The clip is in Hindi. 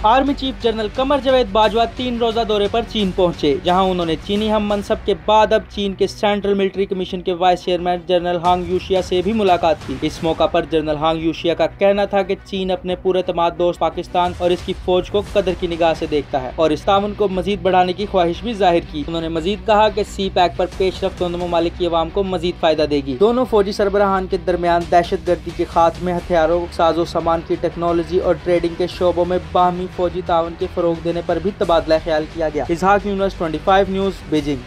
Army chief general Qamar Javed Bajwa 3 रोजा दौरे पर चीन पहुंचे, जहां उन्होंने चीनी हम मनसब के बाद अब चीन के सेंट्रल मिलिट्री कमीशन के vice chairman general Zhang Youxia से भी मुलाकात की। इस मौका पर जनरल हांग यूशिया का कहना था कि चीन अपने पूरे तमाम दोस्त पाकिस्तान और इसकी फौज को कदर की निगाह से देखता है और इस ताउन को मजीद बढ़ाने की ख्वाहिश भी जाहिर की। उन्होंने मजीद कहा कि सी पैक पर पेशरफ दोनों ममालिक की अवाम को मजीद फायदा देगी। दोनों फौजी सरबराहान के दरमियान दहशतगर्दी के खात्मे, हथियारों, साजो सामान की टेक्नोलॉजी और ट्रेडिंग के शोबों में बाहमी फौजी ताउन के फरोग देने पर भी तबादला ख्याल किया गया। Ishaq Younus, 25 news, Beijing.